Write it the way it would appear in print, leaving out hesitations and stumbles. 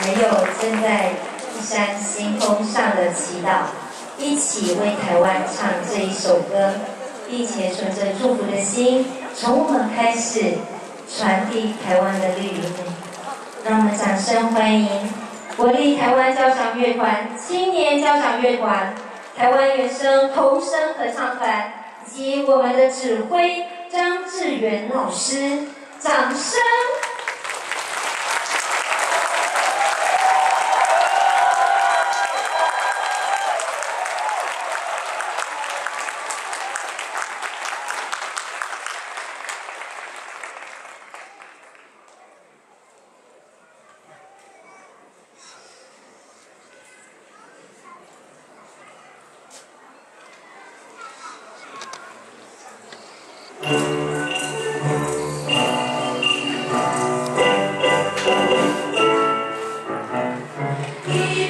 还有正在一山星空上的祈祷，一起为台湾唱这一首歌，并且存着祝福的心，从我们开始传递台湾的绿荫。让我们掌声欢迎国立台湾交响乐团、青年交响乐团、台湾原声童声合唱团以及我们的指挥张志远老师，掌声！ 一